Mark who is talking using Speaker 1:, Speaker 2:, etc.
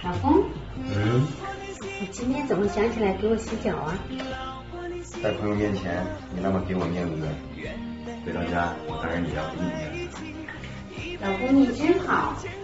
Speaker 1: 老公，
Speaker 2: 嗯，
Speaker 1: 你今天怎么想起来给我洗脚啊？
Speaker 2: 在朋友面前你那么给我面子，回到家我当然也要给你面子。
Speaker 1: 老公你真好，